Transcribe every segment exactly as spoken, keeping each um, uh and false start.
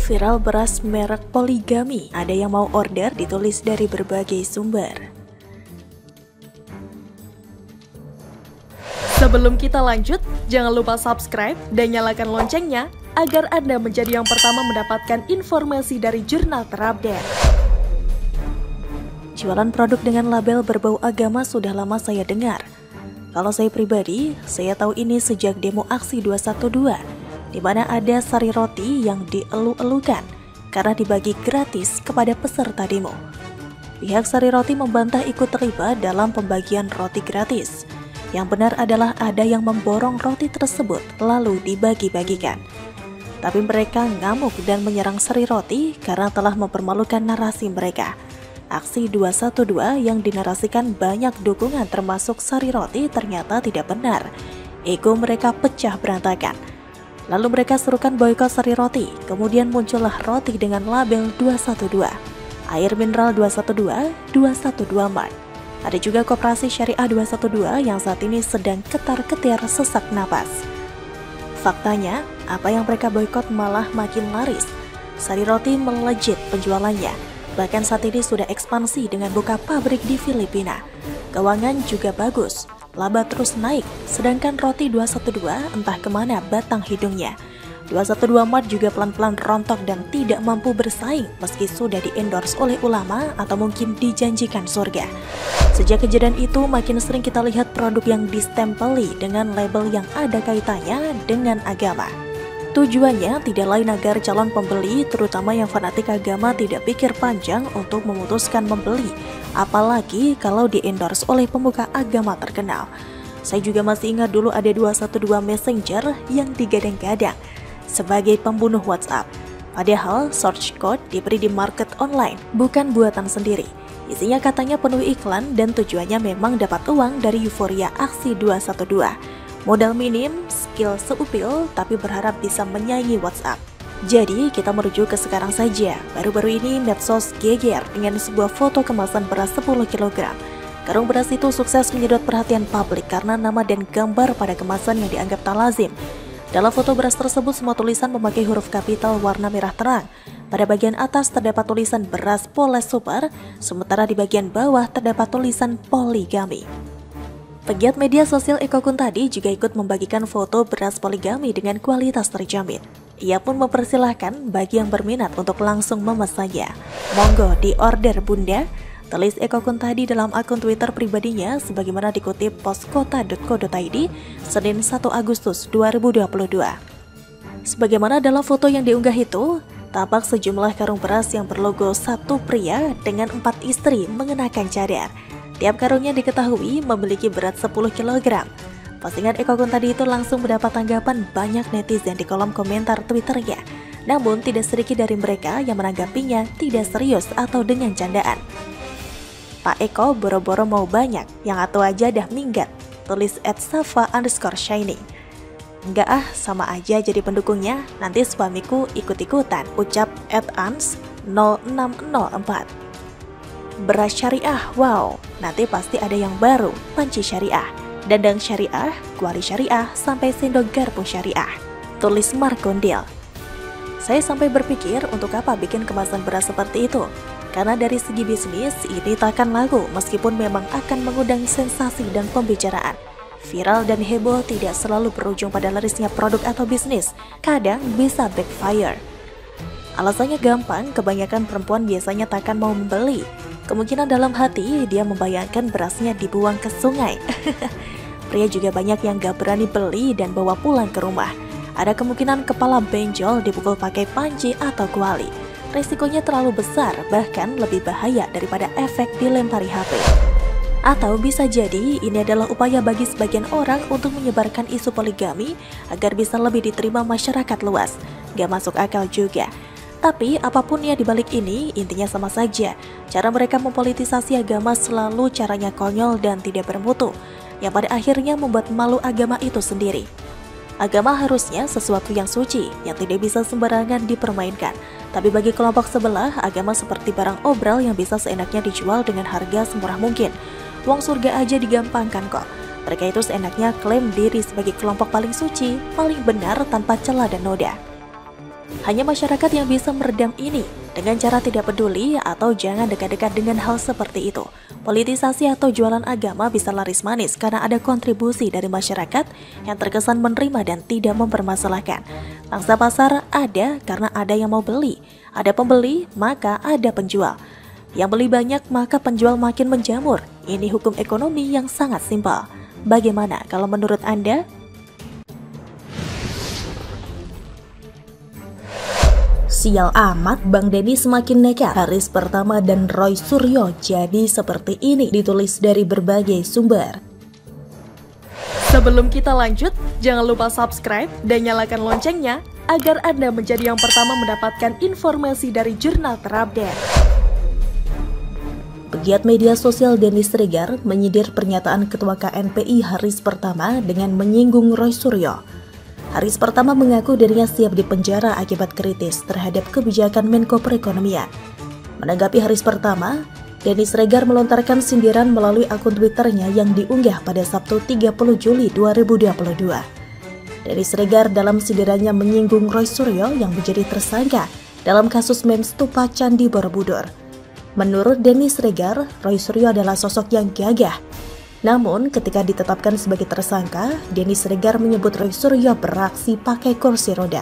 Viral beras merek Poligami, ada yang mau order, ditulis dari berbagai sumber. Sebelum kita lanjut, jangan lupa subscribe dan nyalakan loncengnya agar Anda menjadi yang pertama mendapatkan informasi dari jurnal terupdate. Jualan produk dengan label berbau agama sudah lama saya dengar. Kalau saya pribadi, saya tahu ini sejak demo aksi dua satu dua, di mana ada sari roti yang dielu-elukan karena dibagi gratis kepada peserta demo. Pihak sari roti membantah ikut terlibat dalam pembagian roti gratis. Yang benar adalah ada yang memborong roti tersebut lalu dibagi-bagikan. Tapi mereka ngamuk dan menyerang sari roti karena telah mempermalukan narasi mereka. Aksi dua satu dua yang dinarasikan banyak dukungan termasuk sari roti ternyata tidak benar. Ego mereka pecah berantakan. Lalu mereka serukan boykot sari roti. Kemudian muncullah roti dengan label dua satu dua, air mineral dua satu dua, dua satu dua Mart. Ada juga Koperasi Syariah dua satu dua yang saat ini sedang ketar-ketir sesak napas. Faktanya, apa yang mereka boykot malah makin laris. Sari roti melejit penjualannya. Bahkan saat ini sudah ekspansi dengan buka pabrik di Filipina. Keuangan juga bagus, laba terus naik, sedangkan roti dua satu dua entah kemana batang hidungnya. dua satu dua Mart juga pelan-pelan rontok dan tidak mampu bersaing meski sudah di-endorse oleh ulama atau mungkin dijanjikan surga. Sejak kejadian itu makin sering kita lihat produk yang distempeli dengan label yang ada kaitannya dengan agama. Tujuannya tidak lain agar calon pembeli, terutama yang fanatik agama, tidak pikir panjang untuk memutuskan membeli, apalagi kalau di-endorse oleh pemuka agama terkenal. Saya juga masih ingat dulu ada dua satu dua Messenger yang digadang-gadang sebagai pembunuh WhatsApp. Padahal search code diberi di market online, bukan buatan sendiri. Isinya katanya penuh iklan dan tujuannya memang dapat uang dari euforia aksi dua satu dua. Modal minim, skill seupil, tapi berharap bisa menyaingi WhatsApp. Jadi kita merujuk ke sekarang saja. Baru-baru ini medsos geger dengan sebuah foto kemasan beras sepuluh kilogram. Karung beras itu sukses menyedot perhatian publik karena nama dan gambar pada kemasan yang dianggap tak lazim. Dalam foto beras tersebut semua tulisan memakai huruf kapital warna merah terang. Pada bagian atas terdapat tulisan beras Poles Super, sementara di bagian bawah terdapat tulisan Poligami. Pegiat media sosial Eko Kuntadi juga ikut membagikan foto beras Poligami dengan kualitas terjamin. Ia pun mempersilahkan bagi yang berminat untuk langsung memesannya. Monggo di order bunda, tulis Eko Kuntadi dalam akun Twitter pribadinya sebagaimana dikutip poskota dot co dot i d Senin satu Agustus dua ribu dua puluh dua. Sebagaimana dalam foto yang diunggah itu, tampak sejumlah karung beras yang berlogo satu pria dengan empat istri mengenakan cadar. Tiap karungnya diketahui memiliki berat sepuluh kilogram. Postingan Eko Kuntadi itu langsung mendapat tanggapan banyak netizen di kolom komentar Twitternya. Namun tidak sedikit dari mereka yang menanggapinya tidak serius atau dengan candaan. Pak Eko boro-boro mau banyak, yang atau aja dah minggat, tulis at safa underscore shining. Enggak ah, sama aja jadi pendukungnya, nanti suamiku ikut-ikutan, ucap at ans nol enam nol empat. Beras syariah, wow, nanti pasti ada yang baru, panci syariah, dandang syariah, kuali syariah, sampai sendok garpu syariah, tulis Markondil. Saya sampai berpikir untuk apa bikin kemasan beras seperti itu. Karena dari segi bisnis, ini takkan laku meskipun memang akan mengundang sensasi dan pembicaraan. Viral dan heboh tidak selalu berujung pada larisnya produk atau bisnis, kadang bisa backfire. Alasannya gampang, kebanyakan perempuan biasanya takkan mau membeli. Kemungkinan dalam hati, dia membayangkan berasnya dibuang ke sungai. Pria juga banyak yang gak berani beli dan bawa pulang ke rumah. Ada kemungkinan kepala benjol dipukul pakai panci atau kuali. Resikonya terlalu besar, bahkan lebih bahaya daripada efek dilempari H P. Atau bisa jadi ini adalah upaya bagi sebagian orang untuk menyebarkan isu poligami agar bisa lebih diterima masyarakat luas. Gak masuk akal juga. Tapi apapun ya dibalik ini, intinya sama saja. Cara mereka mempolitisasi agama selalu caranya konyol dan tidak bermutu, yang pada akhirnya membuat malu agama itu sendiri. Agama harusnya sesuatu yang suci, yang tidak bisa sembarangan dipermainkan. Tapi bagi kelompok sebelah, agama seperti barang obral yang bisa seenaknya dijual dengan harga semurah mungkin. Uang surga aja digampangkan kok. Mereka itu seenaknya klaim diri sebagai kelompok paling suci, paling benar tanpa celah dan noda. Hanya masyarakat yang bisa meredam ini dengan cara tidak peduli atau jangan dekat-dekat dengan hal seperti itu. Politisasi atau jualan agama bisa laris manis karena ada kontribusi dari masyarakat yang terkesan menerima dan tidak mempermasalahkan. Pangsa pasar ada karena ada yang mau beli. Ada pembeli, maka ada penjual. Yang beli banyak, maka penjual makin menjamur. Ini hukum ekonomi yang sangat simpel. Bagaimana kalau menurut Anda? Sial amat, Bang Denny semakin nekat. Haris Pertama dan Roy Suryo jadi seperti ini, ditulis dari berbagai sumber. Sebelum kita lanjut, jangan lupa subscribe dan nyalakan loncengnya agar Anda menjadi yang pertama mendapatkan informasi dari jurnal terupdate. Pegiat media sosial Denny Sregar menyindir pernyataan Ketua K N P I Haris Pertama dengan menyinggung Roy Suryo. Haris Pertama mengaku dirinya siap dipenjara akibat kritis terhadap kebijakan Menko Perekonomian. Menanggapi Haris Pertama, Denny Sregar melontarkan sindiran melalui akun Twitternya yang diunggah pada Sabtu tiga puluh Juli dua ribu dua puluh dua. Denny Sregar dalam sindirannya menyinggung Roy Suryo yang menjadi tersangka dalam kasus meme stupa Candi Borobudur. Menurut Denny Sregar, Roy Suryo adalah sosok yang gagah. Namun, ketika ditetapkan sebagai tersangka, Denny Sregar menyebut Roy Suryo beraksi pakai kursi roda.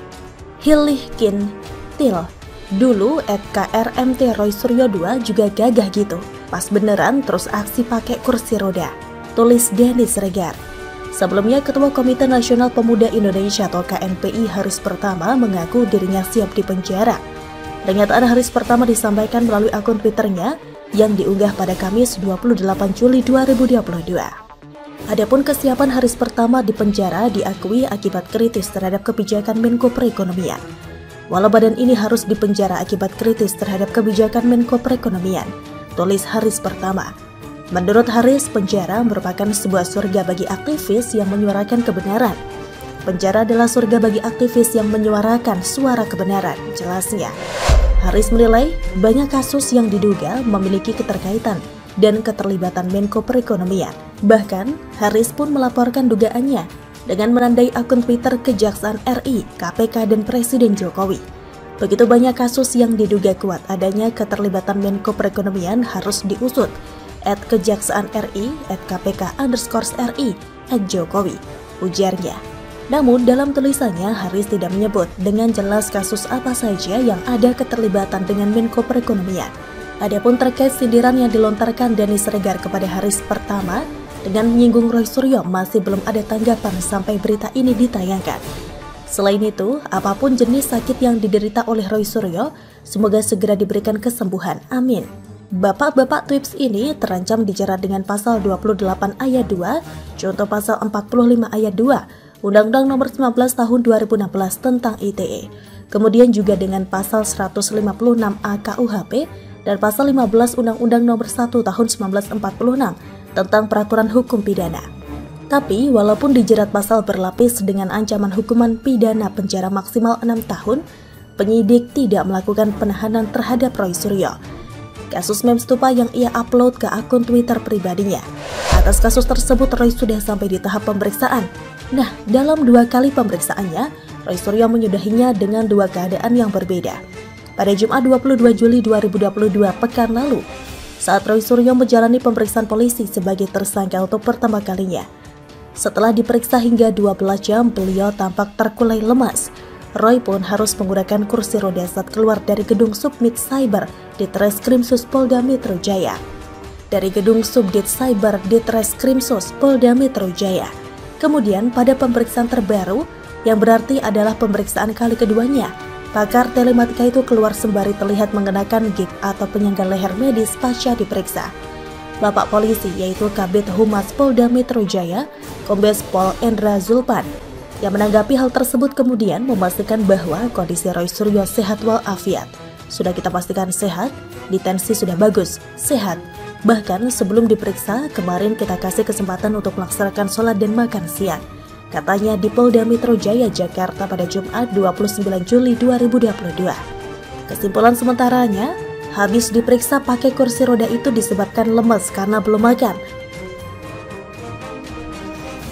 Hilih kin til, dulu at K R M T Roy Suryo dua juga gagah gitu, pas beneran terus aksi pakai kursi roda, tulis Denny Sregar. Sebelumnya, Ketua Komite Nasional Pemuda Indonesia atau K N P I Haris Pertama mengaku dirinya siap dipenjara. Pernyataan Haris Pertama disampaikan melalui akun Twitternya yang diunggah pada Kamis dua puluh delapan Juli dua ribu dua puluh dua. Adapun kesiapan Haris Pertama di penjara diakui akibat kritis terhadap kebijakan Menko Perekonomian. Walau badan ini harus dipenjara akibat kritis terhadap kebijakan Menko Perekonomian, tulis Haris Pertama. Menurut Haris, penjara merupakan sebuah surga bagi aktivis yang menyuarakan kebenaran. Penjara adalah surga bagi aktivis yang menyuarakan suara kebenaran, jelasnya. Haris menilai banyak kasus yang diduga memiliki keterkaitan dan keterlibatan Menko Perekonomian. Bahkan, Haris pun melaporkan dugaannya dengan menandai akun Twitter Kejaksaan R I, K P K, dan Presiden Jokowi. Begitu banyak kasus yang diduga kuat adanya keterlibatan Menko Perekonomian harus diusut. At Kejaksaan R I, at K P K underscore R I, at Jokowi, ujarnya. Namun dalam tulisannya Haris tidak menyebut dengan jelas kasus apa saja yang ada keterlibatan dengan Menko Perekonomian. Adapun terkait sindiran yang dilontarkan Denny Sregar kepada Haris Pertama dengan menyinggung Roy Suryo masih belum ada tanggapan sampai berita ini ditayangkan. Selain itu, apapun jenis sakit yang diderita oleh Roy Suryo, semoga segera diberikan kesembuhan. Amin. Bapak-bapak Twips ini terancam dijerat dengan pasal dua puluh delapan ayat dua, contoh pasal empat puluh lima ayat dua, Undang-Undang Nomor sembilan belas Tahun dua ribu enam belas tentang I T E, kemudian juga dengan pasal seratus lima puluh enam A K U H P dan pasal lima belas Undang-Undang Nomor satu Tahun seribu sembilan ratus empat puluh enam tentang Peraturan Hukum Pidana. Tapi walaupun dijerat pasal berlapis dengan ancaman hukuman pidana penjara maksimal enam tahun, penyidik tidak melakukan penahanan terhadap Roy Suryo. Kasus meme stupa yang ia upload ke akun Twitter pribadinya. Atas kasus tersebut, Roy sudah sampai di tahap pemeriksaan. Nah, dalam dua kali pemeriksaannya, Roy Suryo menyudahinya dengan dua keadaan yang berbeda. Pada Jumat dua puluh dua Juli dua ribu dua puluh dua pekan lalu, saat Roy Suryo menjalani pemeriksaan polisi sebagai tersangka untuk pertama kalinya. Setelah diperiksa hingga dua belas jam, beliau tampak terkulai lemas. Roy pun harus menggunakan kursi roda saat keluar dari gedung Subdit Cyber di Treskrimsus Polda Metro Jaya. Dari gedung Subdit Cyber di Treskrimsus Polda Metro Jaya. Kemudian pada pemeriksaan terbaru, yang berarti adalah pemeriksaan kali keduanya, pakar telematika itu keluar sembari terlihat mengenakan gig atau penyangga leher medis pasca diperiksa. Bapak polisi yaitu Kabid Humas Polda Metro Jaya, Kombes Pol Endra Zulpan, yang menanggapi hal tersebut kemudian memastikan bahwa kondisi Roy Suryo sehat walafiat. Sudah kita pastikan sehat, detensi sudah bagus, sehat. Bahkan sebelum diperiksa, kemarin kita kasih kesempatan untuk melaksanakan sholat dan makan siang. Katanya di Polda Metro Jaya, Jakarta pada Jumat dua puluh sembilan Juli dua ribu dua puluh dua. Kesimpulan sementaranya, habis diperiksa pakai kursi roda itu disebabkan lemas karena belum makan.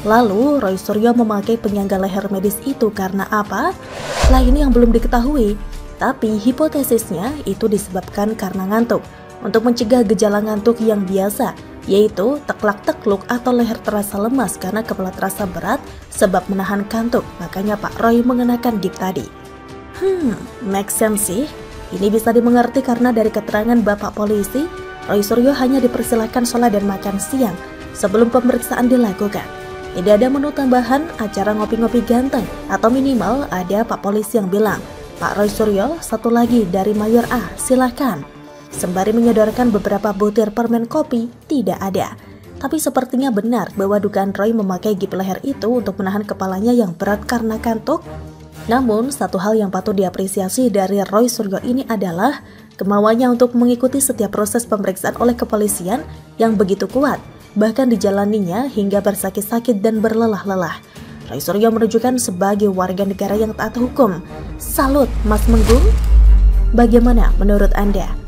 Lalu Roy Suryo memakai penyangga leher medis itu karena apa? Lah ini yang belum diketahui. Tapi hipotesisnya itu disebabkan karena ngantuk. Untuk mencegah gejala ngantuk yang biasa, yaitu teklak-tekluk atau leher terasa lemas karena kepala terasa berat sebab menahan kantuk. Makanya Pak Roy mengenakan gips tadi. Hmm, make sense sih. Ini bisa dimengerti karena dari keterangan Bapak Polisi, Roy Suryo hanya dipersilakan sholat dan makan siang sebelum pemeriksaan dilakukan. Tidak ada menu tambahan, acara ngopi-ngopi ganteng, atau minimal ada Pak Polisi yang bilang, Pak Roy Suryo, satu lagi dari Mayor A, silakan. Sembari menyodorkan beberapa butir permen kopi, tidak ada. Tapi sepertinya benar bahwa dugaan Roy memakai gips leher itu untuk menahan kepalanya yang berat karena kantuk. Namun, satu hal yang patut diapresiasi dari Roy Suryo ini adalah kemauannya untuk mengikuti setiap proses pemeriksaan oleh kepolisian yang begitu kuat. Bahkan dijalaninya hingga bersakit-sakit dan berlelah-lelah. Roy Suryo menunjukkan sebagai warga negara yang taat hukum. Salut, Mas Menggung. Bagaimana menurut Anda?